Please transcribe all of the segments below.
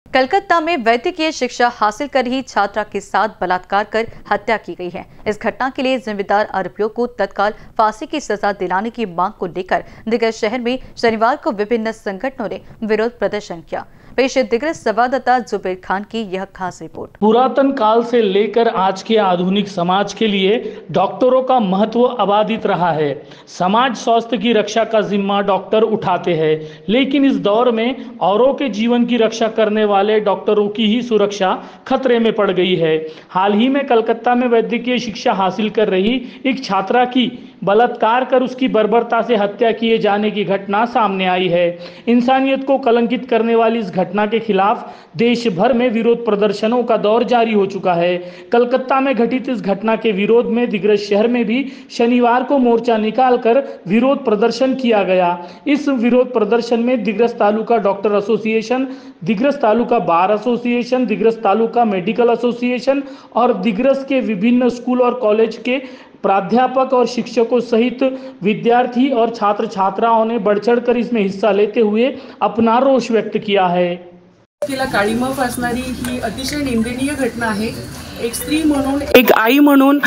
कलकत्ता में वैद्यकीय शिक्षा हासिल कर रही छात्रा के साथ बलात्कार कर हत्या की गई है। इस घटना के लिए जिम्मेदार आरोपियों को तत्काल फांसी की सजा दिलाने की मांग को लेकर दिग्रस शहर में शनिवार को विभिन्न संगठनों ने विरोध प्रदर्शन किया। पेश है दिग्रस संवाददाता जुबेर खान की यह खास रिपोर्ट। पुरातन काल से लेकर आज के आधुनिक समाज के लिए डॉक्टरों का महत्व अबाधित रहा है। समाज स्वास्थ्य की रक्षा का जिम्मा डॉक्टर उठाते हैं, लेकिन इस दौर में औरों के जीवन की रक्षा करने वाले डॉक्टरों की ही सुरक्षा खतरे में पड़ गई है। हाल ही में कलकत्ता में वैद्यकीय शिक्षा हासिल कर रही एक छात्रा की बलात्कार कर उसकी बर्बरता से हत्या किए जाने की घटना सामने आई है। इंसानियत को कलंकित करने वाली इस घटना के खिलाफ देश भर में विरोध प्रदर्शनों का दौर जारी हो चुका है। कलकत्ता में घटित इस घटना के विरोध में दिग्रस शहर में भी शनिवार को मोर्चा निकालकर विरोध प्रदर्शन किया गया। इस विरोध प्रदर्शन में Digras taluka doctor association, Digras taluka bar association, Digras taluka medical association और दिग्रस के विभिन्न स्कूल और कॉलेज के प्राध्यापक और शिक्षकों सहित विद्यार्थी और छात्र छात्राओं ने बढ़ चढ़कर इसमें हिस्सा लेते हुए अपना रोष व्यक्त किया है। तिला काळीमा फासणारी ही अतिशय निंदनीय घटना आहे। एक स्त्री म्हणून, एक आई म्हणून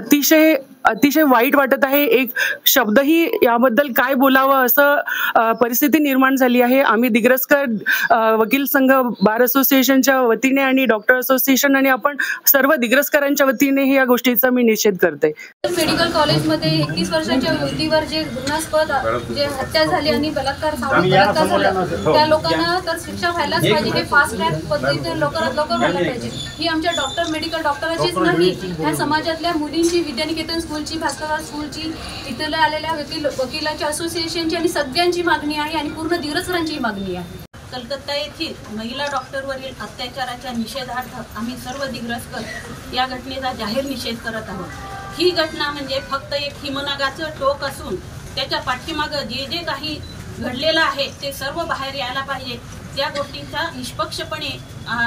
अतिशय वाईट वाटत आहे। एक शब्दही याबद्दल काय बोलावं असं परिस्थिती निर्माण झाली आहे। आम्ही दिग्रसकर वकील संघ, बार असोसिएशनच्या वतीने आणि डॉक्टर असोसिएशन आणि आपण सर्व दिग्रसकरांच्या वतीने या गोष्टीचा मी निषेध करते। मेडिकल कॉलेजमध्ये 21 वर्षाच्या युवतीवर जे घृणास्पद जे हत्या झाली आणि बलात्कार झाला, त्या लोकांना तर शिक्षा व्हायलाच पाहिजे। हे फास्ट ट्रॅक पद्धतीने लवकरात लवकर व्हायला पाहिजे। ही आमच्या मेडिकल डॉक्टरांचीच नाही, ह्या समाजातल्या मुलींची, विद्यानिकेतन स्कूलची, भास्कर स्कूलची, इथल्या आलेल्या वकिलाच्या असोसिएशनची आणि सगळ्यांची मागणी आहे आणि पूर्ण दिग्रसकरांची मागणी आहे। कलकत्ता येथील महिला डॉक्टरवरील अत्याचाराच्या निषेधार्थ आम्ही सर्व दिग्रसकर या घटनेचा जाहीर निषेध करत आहोत। ही घटना म्हणजे फक्त एक हिमनगाचं टोक असून त्याच्या पाठीमागं जे जे काही घडलेलं आहे ते सर्व बाहेर यायला पाहिजे। त्या गोष्टींचा निष्पक्षपणे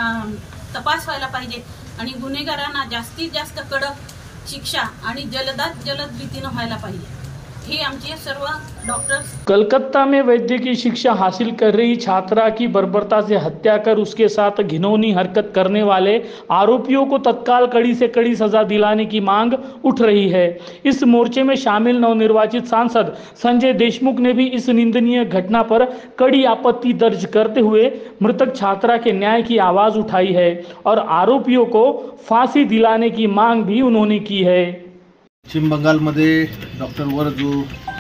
तपास व्हायला पाहिजे आणि गुन्हेगारांना जास्तीत जास्त कडक शिक्षा आणि जलद रीतीने व्हायला पाहिजे। ही आमचे सर्व डॉक्टर्स। कलकत्ता में वैद्यकीय शिक्षा हासिल कर रही छात्रा की बर्बरता से हत्या कर उसके साथ घिनौनी हरकत करने वाले आरोपियों को तत्काल कड़ी से कड़ी सजा दिलाने की मांग उठ रही है। इस मोर्चे में शामिल नवनिर्वाचित सांसद संजय देशमुख ने भी इस निंदनीय घटना पर कड़ी आपत्ति दर्ज करते हुए मृतक छात्रा के न्याय की आवाज उठाई है और आरोपियों को फांसी दिलाने की मांग भी उन्होंने की है। पश्चिम बंगालमध्ये डॉक्टरवर जो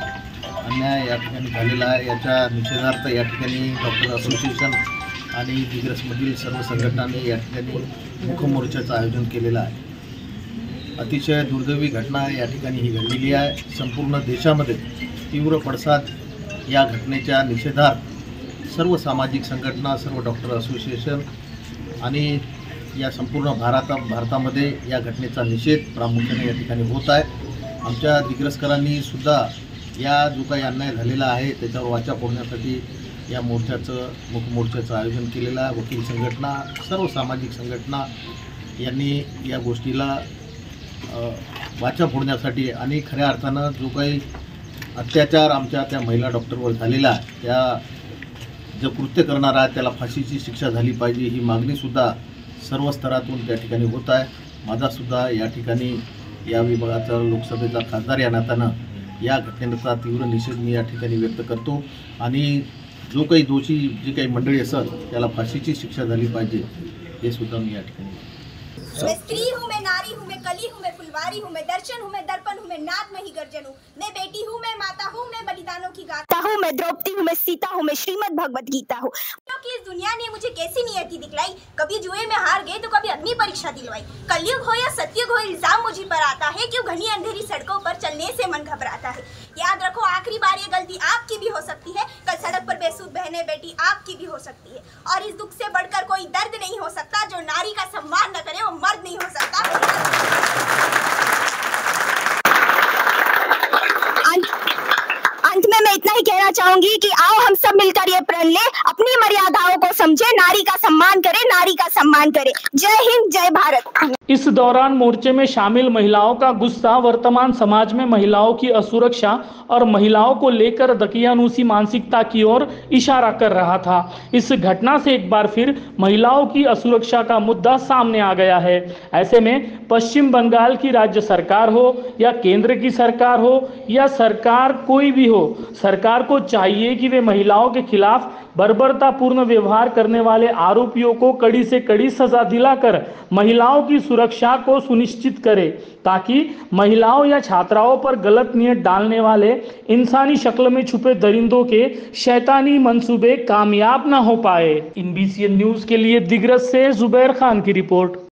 अन्याय या ठिकाणी झालेला आहे, याच्या निषेधार्थ या ठिकाणी डॉक्टर असोसिएशन आणि दिग्रसमधील सर्व संघटनांनी या ठिकाणी मुख्य मोर्चाचं आयोजन केलेलं आहे। अतिशय दुर्दैवी घटना या ठिकाणी ही घडलेली आहे। संपूर्ण देशामध्ये तीव्र पडसाद या घटनेच्या निषेधार्थ सर्व सामाजिक संघटना, सर्व डॉक्टर असोसिएशन आणि या संपूर्ण भारतामध्ये या घटनेचा निषेध प्रामुख्याने या ठिकाणी होत आहे। आमच्या दिग्रसकरांनी सुद्धा या जो काही अन्याय झालेला आहे त्याच्यावर वाचा फोडण्यासाठी या मुख्य मोर्चाचं आयोजन केलेलं आहे। वकील संघटना, सर्व सामाजिक संघटना यांनी या गोष्टीला वाचा फोडण्यासाठी आणि खऱ्या अर्थानं जो काही अत्याचार आमच्या त्या महिला डॉक्टरवर झालेला आहे, त्या जो कृत्य करणारा आहे त्याला फाशीची शिक्षा झाली पाहिजे, ही मागणीसुद्धा सर्व स्तरातून त्या ठिकाणी होत आहे। माझासुद्धा या ठिकाणी या विभागाचा लोकसभेचा खासदार या नात्यानं या घटनेचा तीव्र निषेध मी या ठिकाणी व्यक्त करतो आणि जो काही दोषी जी काही मंडळी असेल त्याला फाशीची शिक्षा झाली पाहिजे हे सुद्धा मी या ठिकाणी। मैं स्त्री हूँ, मैं नारी हूँ, मैं कली हूँ, मैं फुलवारी हूँ, मैं दर्शन हूँ, मैं दर्पण हूँ, मैं नाद में ही गर्जन हूँ, मैं बेटी हूँ, मैं माता हूँ, मैं बलिदानों की गाथा हूँ, मैं द्रौपदी हूँ, मैं सीता हूँ, मैं श्रीमद् भगवत गीता हूँ। क्योंकि इस दुनिया ने मुझे कैसी नियति दिखलाई, कभी जुए में हार गए तो कभी अग्नि परीक्षा दिलवाई। कलयुग हो या सतयुग हो, इल्जाम मुझी पर आता है, क्यों घनी अंधेरी सड़कों पर चलने से मन घबराता है। याद रखो, आखिरी बार ये गलती आपकी भी हो सकती है, कल सड़क पर बेसूद बहने बेटी आपकी भी हो सकती है। और इस दुख से बढ़कर कोई दर्द नहीं हो सकता, जो नारी का सम्मान न करे वो मर्द नहीं हो सकता। अंत में मैं इतना ही कहना कहना चाहूंगी कि आओ हम सब मिलकर ये प्रण ले, अपनी मर्यादाओं को समझे, नारी का सम्मान करें, नारी का सम्मान करें। जय हिंद, जय भारत। इस दौरान मोर्चे में शामिल महिलाओं का गुस्सा वर्तमान समाज में महिलाओं की असुरक्षा और महिलाओं को लेकर दकियानूसी मानसिकता की ओर इशारा कर रहा था। इस घटना से एक बार फिर महिलाओं की असुरक्षा का मुद्दा सामने आ गया है। ऐसे में पश्चिम बंगाल की राज्य सरकार हो या केंद्र की सरकार हो या सरकार कोई भी हो, सरकार को चाहिए कि वे महिलाओं के खिलाफ बर्बरतापूर्ण व्यवहार करने वाले आरोपियों को कड़ी से कड़ी सजा दिलाकर महिलाओं की सुरक्षा को सुनिश्चित करे, ताकि महिलाओं या छात्राओं पर गलत नियत डालने वाले इंसानी शक्ल में छुपे दरिंदों के शैतानी मंसूबे कामयाब न हो पाए। INBCN न्यूज के लिए दिग्रस से जुबैर खान की रिपोर्ट।